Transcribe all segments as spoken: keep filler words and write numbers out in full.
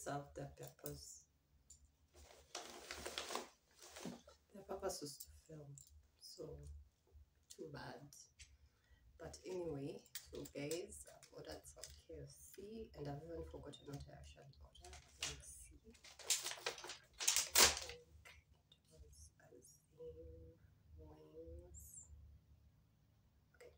serve their purpose. Their purpose was to film, so too bad. But anyway, so guys, I've ordered some K F C and I've even forgotten what I actually ordered. Let's see. I think it was Azim wings. Okay.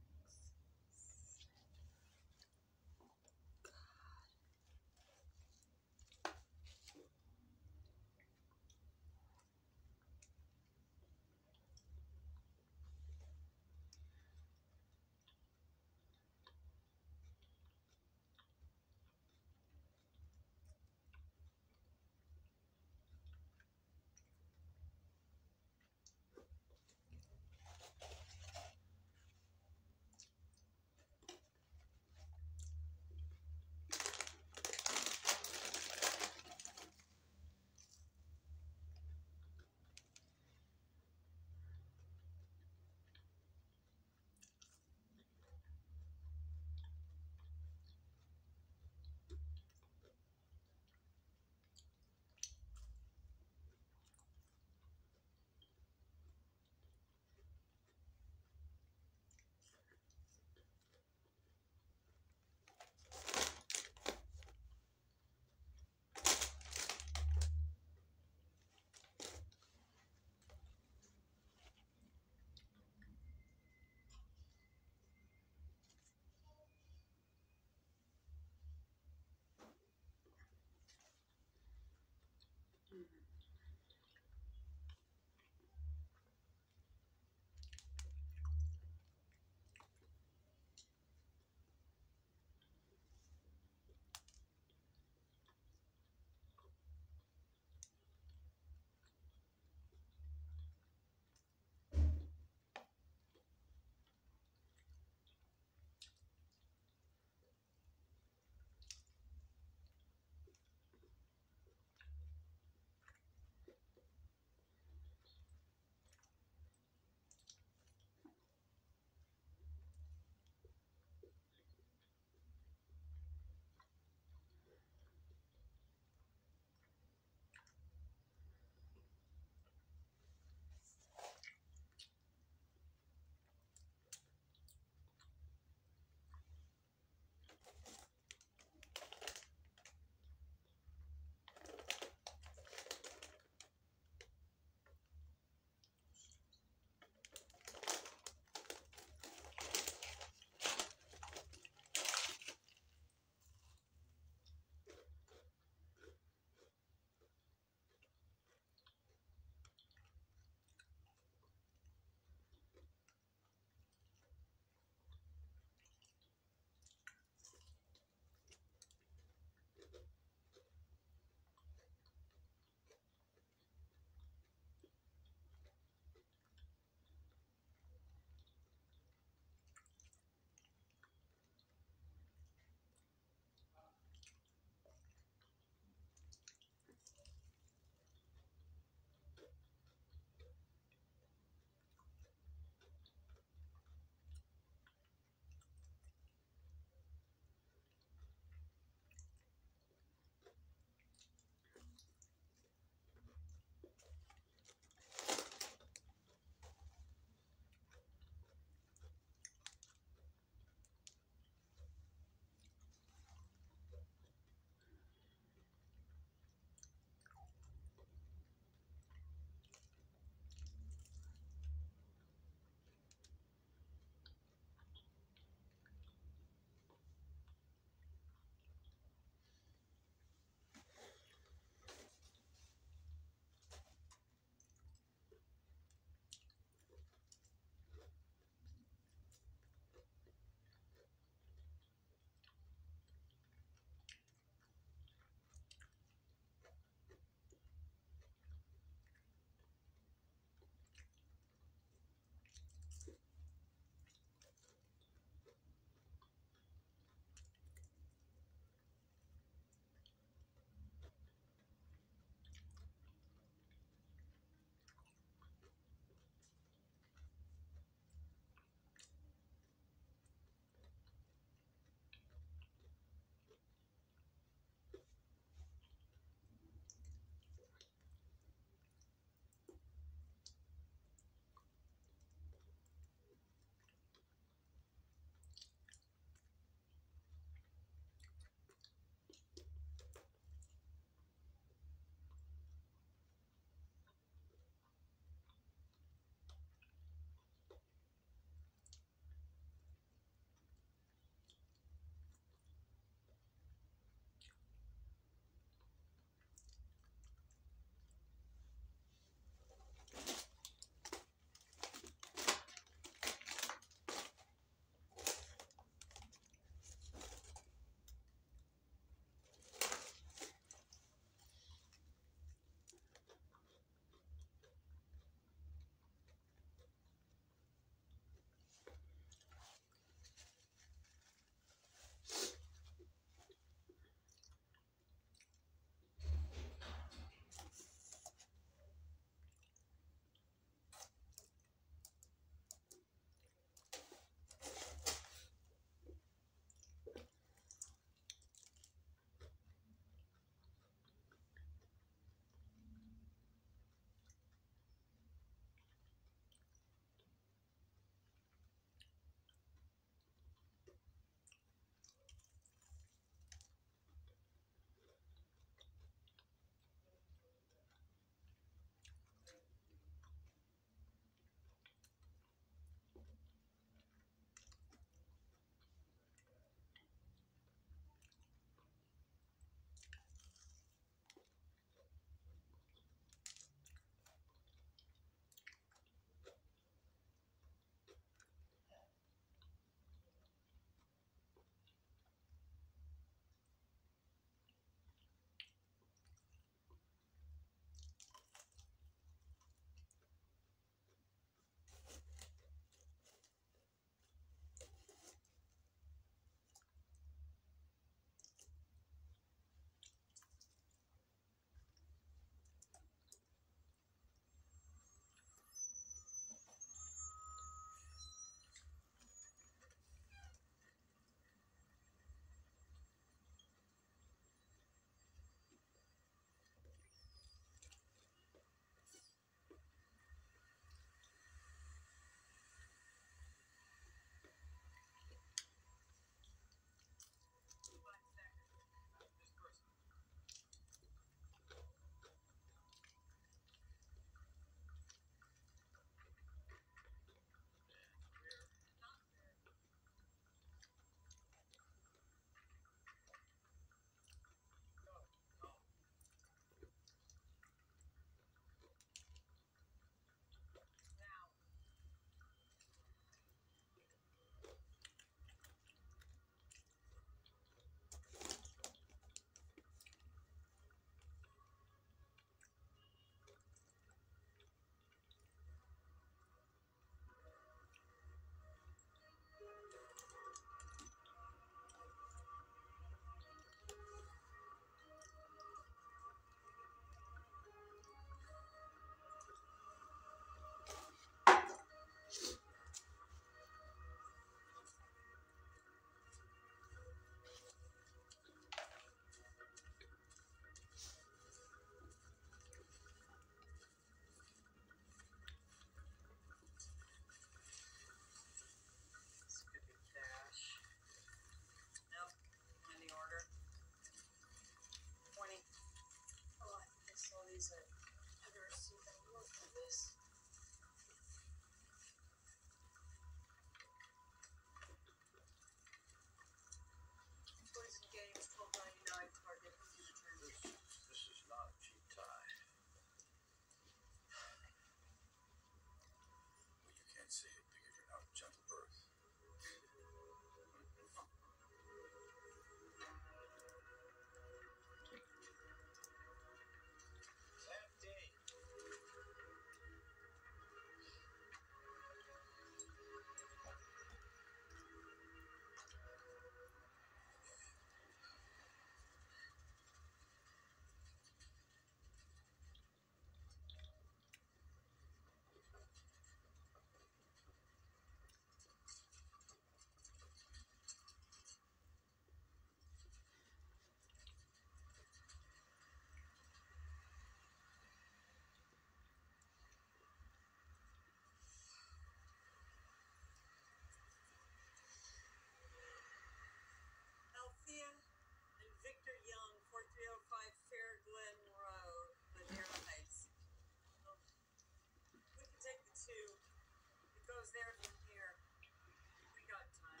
two. It goes there from here. We got time.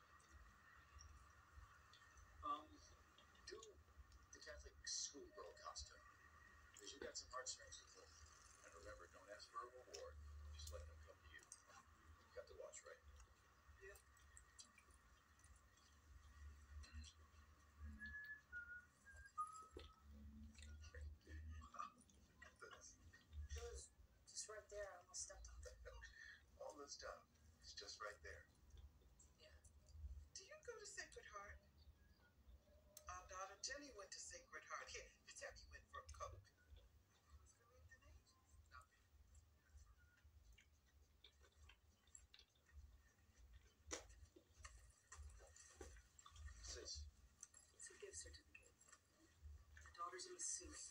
Um, do the Catholic schoolgirl costume. Because you've got some heartstrings to pull. And remember, don't ask for a reward. Just let them come to you. You got the watch, right? Yeah. It was just right there. I almost stepped on it. All this stuff is just right there. Yeah. Do you go to Sacred Heart? Our daughter Jenny went to Sacred Heart. Here, let's have you in for a Coke. Who's believed in angels? Not me. Sis, It's a gift certificate. Your daughter's in the suit.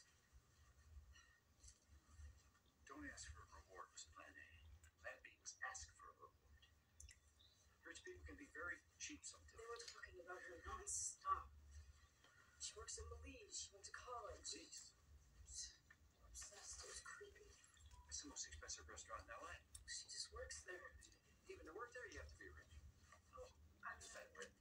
don't ask for a reward was plan A. Plan B was ask for a reward. Rich people can be very cheap They sometimes. were talking about her non-stop. She works at Belize. She went to college. Jeez, Obsessed. It was creepy. it's the most expensive restaurant in L A. She just works there. Even to work there, you have to be rich. Oh, I'm Fat Brit.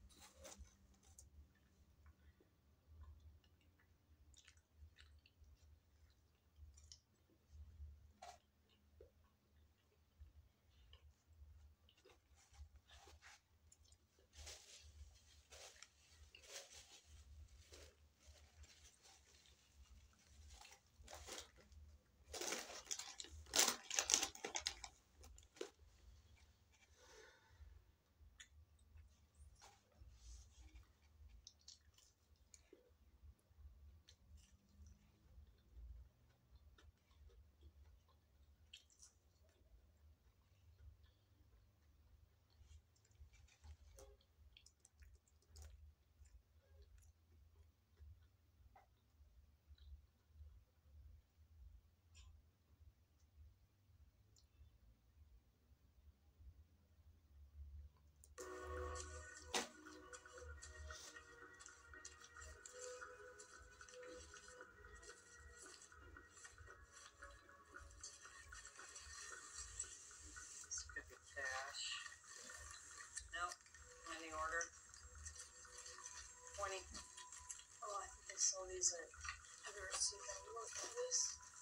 This could be cash. Nope. Pending order. twenty. Oh, I think I saw these at. Have you ever seen that look at this?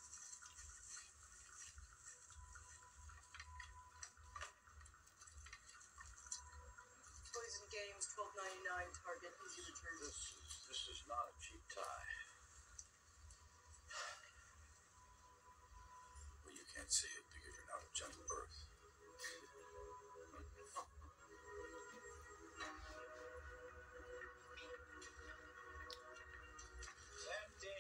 Toys and games, twelve ninety nine. Target, easy return. This is this is not a cheap tie. Well, you can't see it because you're not of gentle birth. Sandy.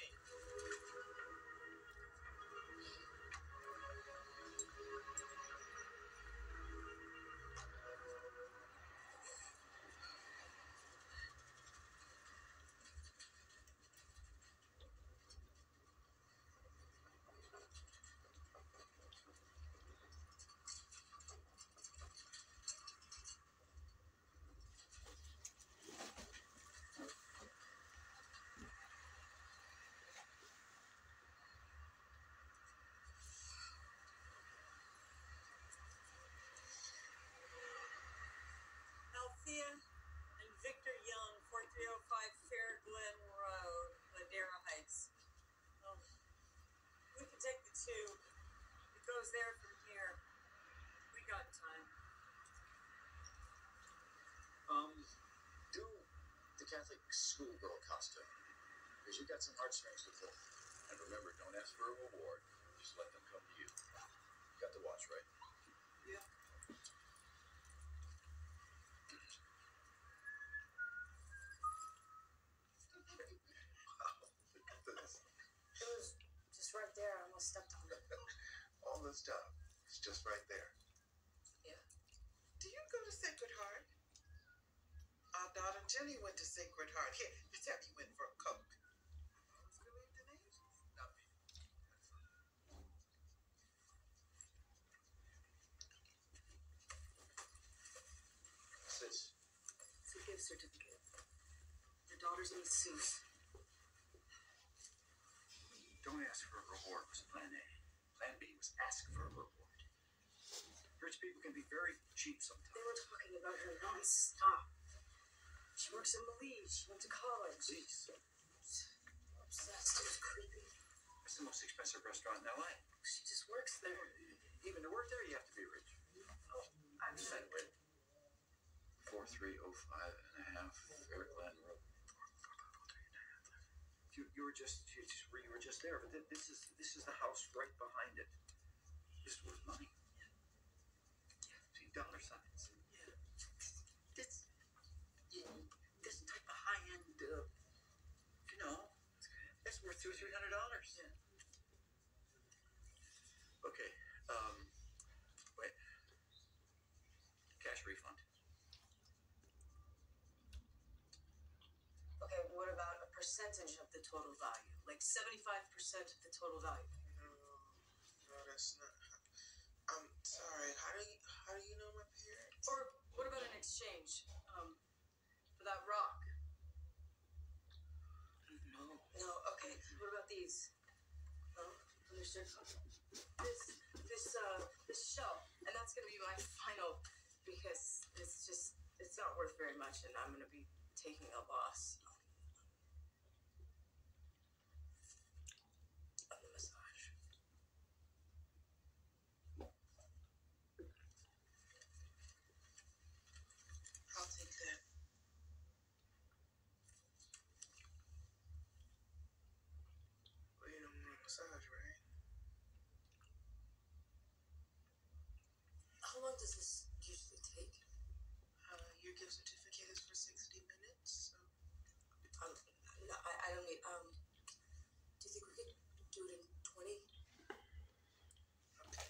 Althea and Victor Young, forty-three oh five Fair Glen Road, Ladera Heights. Oh, we can take the two. It goes there from here. We got time. Um, do the Catholic schoolgirl costume. Because you've got some heartstrings to pull. And remember, don't ask for a reward. Just let them come to you. You got the watch, right? Yeah. Look at this. It was just right there. I almost stepped on it. All this stuff is just right there. Yeah. Do you go to Sacred Heart? Our daughter Jenny went to Sacred Heart. Here, let's have you in for a Coke. Who's believed in angels? Not me. Sis, It's a gift certificate. Your daughter's in the suit. don't ask for a reward was plan A. Plan B was ask for a reward. Rich people can be very cheap They sometimes. were talking about her non-stop. She works in Malise. She went to college. Please. Obsessed. It was creepy. It's the most expensive restaurant in L A. She just works there. Even to work there, you have to be rich. Oh, I'm Said not. four three oh five and a half Fair Glen Road. You, you were just you, just you were just there, but th- this is this is the house right behind it. This was money. See dollar signs. Yeah. This, this type of high-end, uh, You know, it's worth two or three hundred dollars. yeah. Okay. Um. Wait. Cash refund. Okay, what about a percentage of the total value? Like seventy-five percent of the total value? No, no, that's not. I'm sorry. How do you how do you know my parents? Or what about an exchange? Um, for that rock? No. No, okay. What about these? No? Understood? This, this, uh, this shell. And that's gonna be my final, because it's just, it's not worth very much, and I'm gonna be taking a loss on the massage. I'll take that. Well, you don't want a massage, right? How long does this usually take? Uh, your gift certificate is for sixty minutes, so Um, no, I, I don't need, um, do you think we could do it in twenty? okay.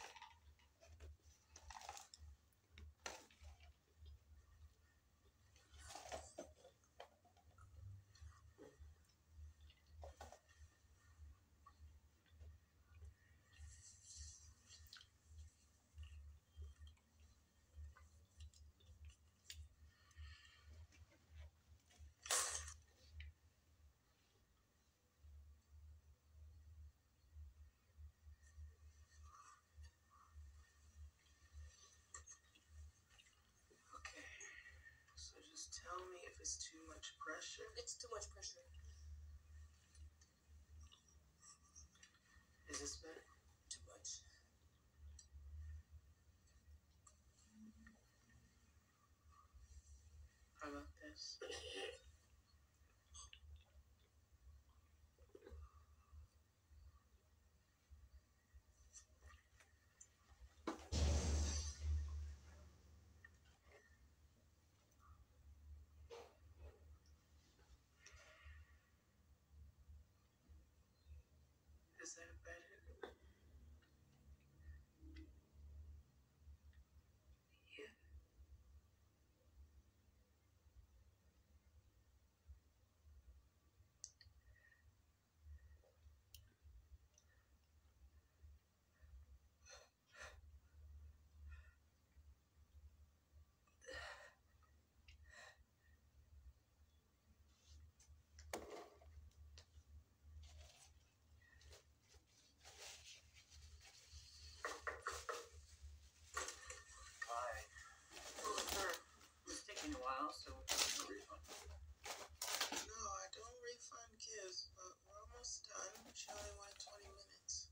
Okay. So just tell me if it's too much pressure. It's too much pressure. Is this better? Too much. How about this? Is that better? Yeah. Hi. Well, sure. It's taking a while, so. No refund. No, I don't refund gifts, but we're almost done. She only wanted twenty minutes.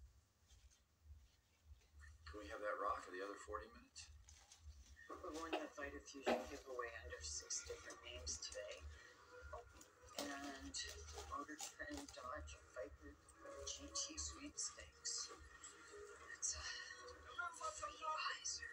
Can we have that rock for the other forty minutes? We're going to invite a fusion giveaway under six different names today. And Motor Trend Dodge Viper G T sweepstakes. It's a visor.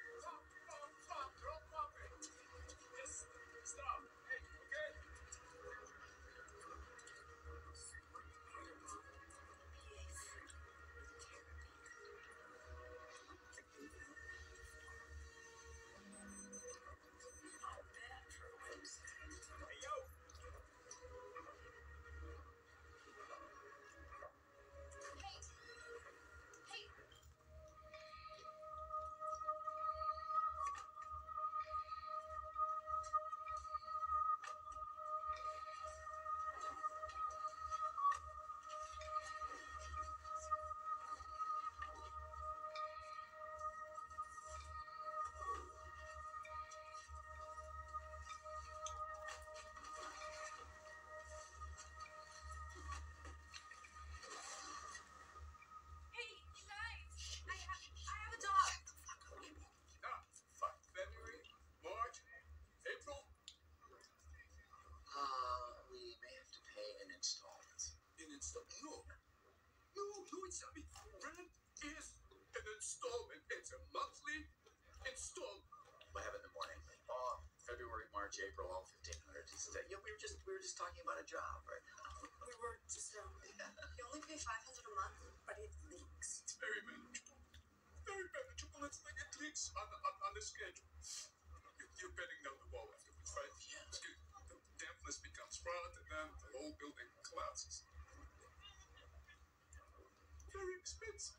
Not bad for a Wednesday. install. No. No, no, it's, I mean, rent is an installment. It's a monthly installment. What happened in the morning? Oh, February, March, April, all fifteen hundred. Yeah, we were just we were just talking about a job right now. We were just, um, you only pay five hundred a month, but it leaks. It's very manageable. Very manageable. It's like it leaks on the, on, on the schedule. You- You're bedding down the wall afterwards, right? Yeah. The dampness becomes rot, and then the whole building collapses. Very expensive.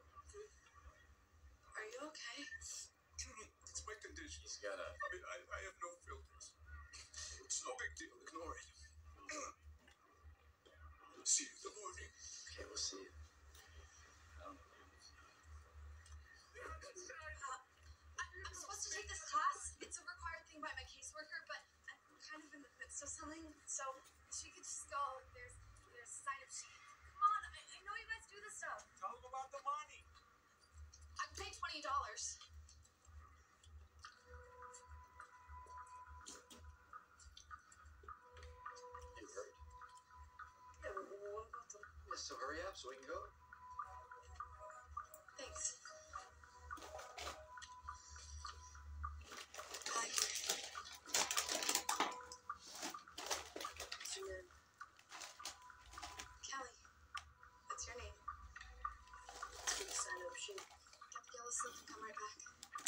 Are you okay? It's my condition. He's got a. I mean, I, I have no filters. It's no big deal. Ignore it. See you in the morning. Okay, we'll see you. Um, Uh, I'm supposed to take this class. It's a required thing by my caseworker, but I'm kind of in the midst of something, so she could just go. There's there's a sign up sheet. Come on, I, I know you guys do this stuff. Tell them about the money. I can pay twenty dollars. you heard. Yeah, but what about the? Yeah, so hurry up so we can go. Thanks. Hi. What's your name? Kelly. That's your name. It's for the sign up sheet. Get the yellow slip and come right back.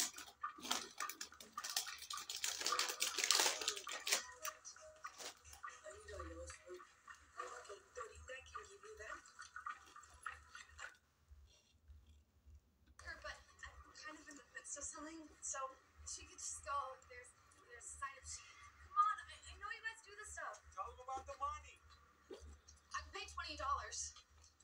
I need a yellow slip. Okay, Dorita can give you that. Her, but I'm kind of in the midst of something, so she could just go. There's there's a sign up sheet. Come on, I, I know you guys do this stuff. Tell them about the money. I can pay twenty dollars.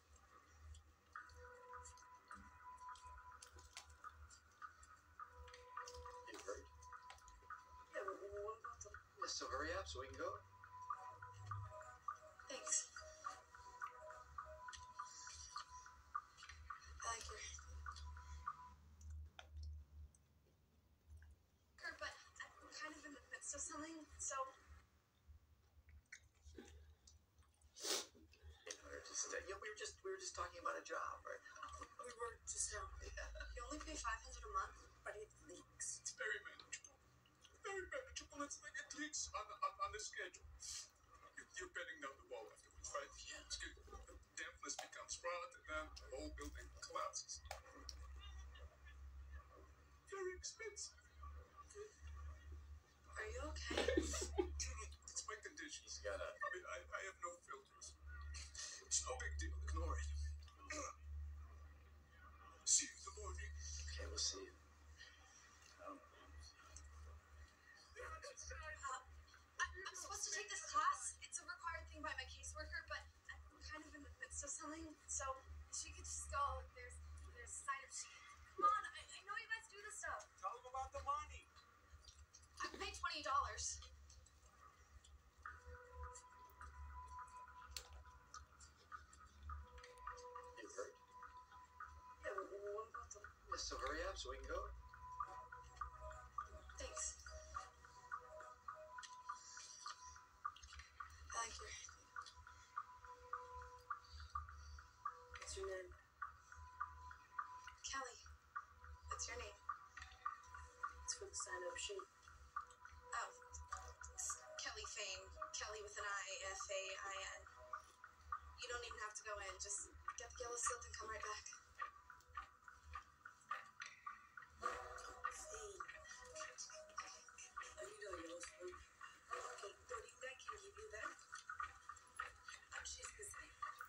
You heard. Yeah, but what about the? Yeah, so hurry up so we can go. Thanks. I like your. Her, but I'm kind of in the midst of something, so eight hundred. Just, uh, yeah, we were just we were just talking about a job right now. we were just um. You only pay five hundred a month, but it leaks. It's very manageable. Very manageable. It's like it leaks on the, on, on the schedule. You- You're bedding down the wall afterwards, right? Yeah. It's good. The dampness becomes rot, and then the whole building collapses. Very expensive. Are you okay? It's my condition. He's got a. I mean, I, I have no filters. It's no big deal. Ignore it. See you in the morning. Okay, we'll see you. Um, Uh, I'm supposed to take this class. It's a required thing by my caseworker, but I'm kind of in the midst of something, so she could just go. There's there's a sign up sheet. Come on, I, I know you guys do this stuff. Tell them about the money. I can pay twenty dollars. you heard. Yeah, but what about the? Yeah, so hurry up so we can go. Thanks. I like your. What's your name? Kelly. What's your name? It's for the sign up sheet. Oh, it's Kelly Fame. Kelly with an I, F A I N. You don't even have to go in. Just get the yellow slip and come right back. Fame. I need a yellow slip. Okay, Dorita can give you that. Um, she's busy.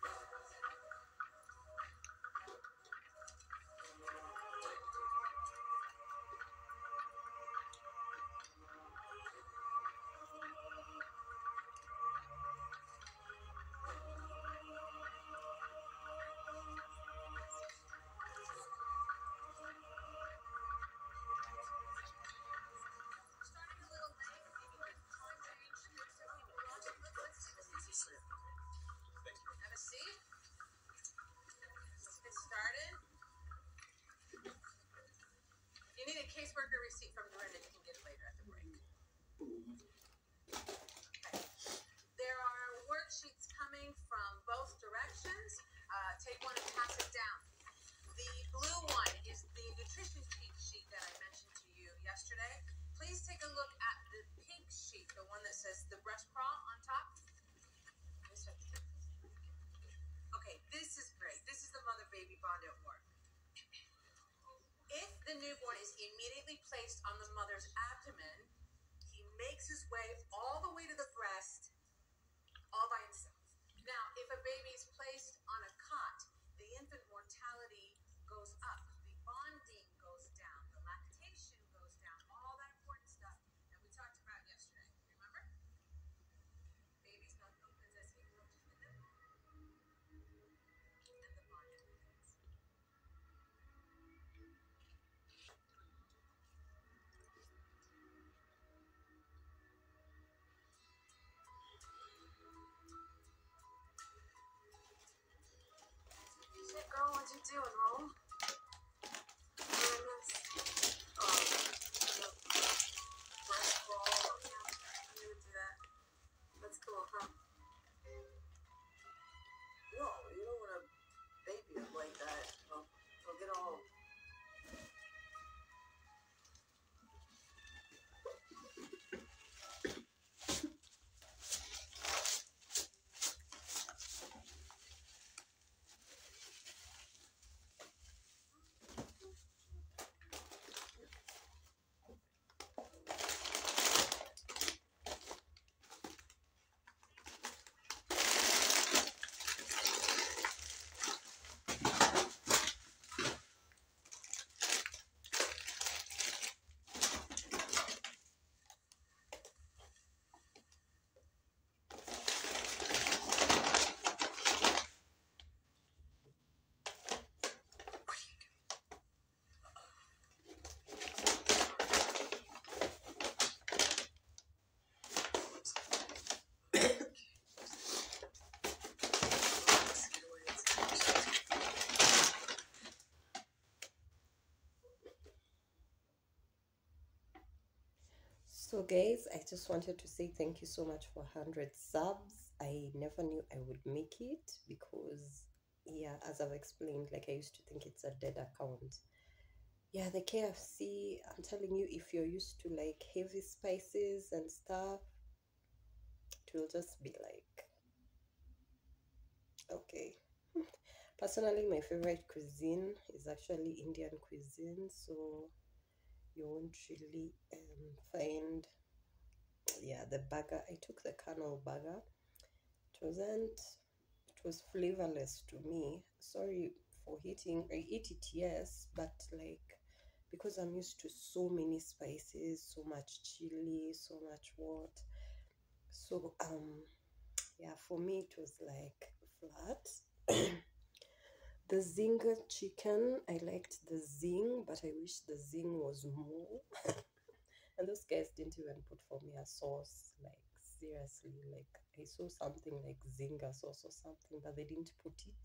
Starting a little late, maybe with time change. Let's, let's take a seat. Thank you. Have a seat. Let's get started. If you need a caseworker receipt from Dorinda, you can get it later at the break. Okay. There are worksheets coming from both directions. take one and pass it down. The blue one is the nutrition cheat sheet that I mentioned to you yesterday. Please take a look at the pink sheet, the one that says the breast bra on top. Okay, this is great. This is the mother-baby bond at work. If the newborn is immediately placed on the mother's abdomen, he makes his way all the way to the breast all by himself. Now, if a baby is placed on a cot, the infant mortality goes up, the bonding goes down, the lactation goes down, all that important stuff that we talked about yesterday. Remember? Baby's mouth opens as he approaches the nipple, and the bonding begins. Hey girl, what you doing, Rome? Doing this? Oh, the breast ball. Yeah, you would do that. That's cool, huh? No, you don't want to baby up like that. They'll, they'll get all. So guys, I just wanted to say thank you so much for one hundred subs. I never knew I would make it because, yeah, as I've explained, like I used to think it's a dead account. Yeah, the K F C, I'm telling you, if you're used to like heavy spices and stuff, it will just be like, okay. Personally, my favorite cuisine is actually Indian cuisine, so you won't really um, find, yeah, the burger. I took the Colonel burger. It wasn't, it was flavorless to me. Sorry for eating. I eat it, yes, but like, because I'm used to so many spices, so much chili, so much what. So, um, yeah, for me, it was like flat. The zinger chicken, I liked the zing, but I wish the zing was more. And those guys didn't even put for me a sauce. Like, seriously, like, I saw something like zinger sauce or something, but they didn't put it.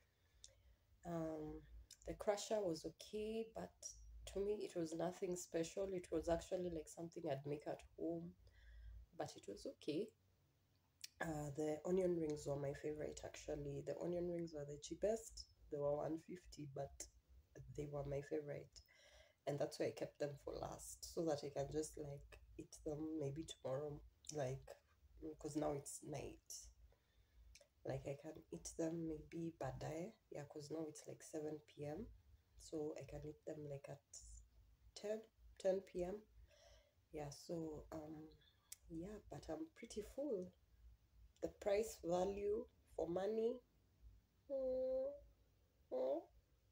Um, the crusher was okay, but to me, it was nothing special. It was actually like something I'd make at home, but it was okay. Uh, the onion rings were my favorite, actually. The onion rings were the cheapest. They were one fifty, but they were my favorite. And that's why I kept them for last, so that I can just like eat them maybe tomorrow, like, because now it's night. Like I can eat them maybe baadaye, yeah, because now it's like seven p m So I can eat them like at ten p m Yeah, so um yeah, but I'm pretty full. The price value for money. Mm, mm.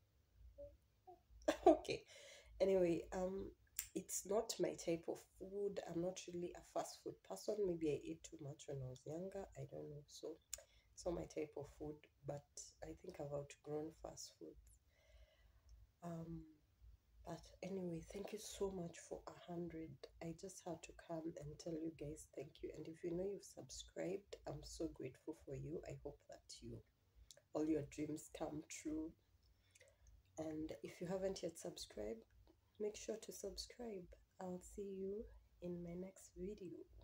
Okay. Anyway, um, it's not my type of food. I'm not really a fast food person. Maybe I ate too much when I was younger. I don't know. So it's not my type of food, but I think I've outgrown fast food. Um, but anyway, thank you so much for a hundred. I just had to come and tell you guys thank you. And if you know you've subscribed, I'm so grateful for you. I hope that you all your dreams come true. And if you haven't yet subscribed, make sure to subscribe. I'll see you in my next video.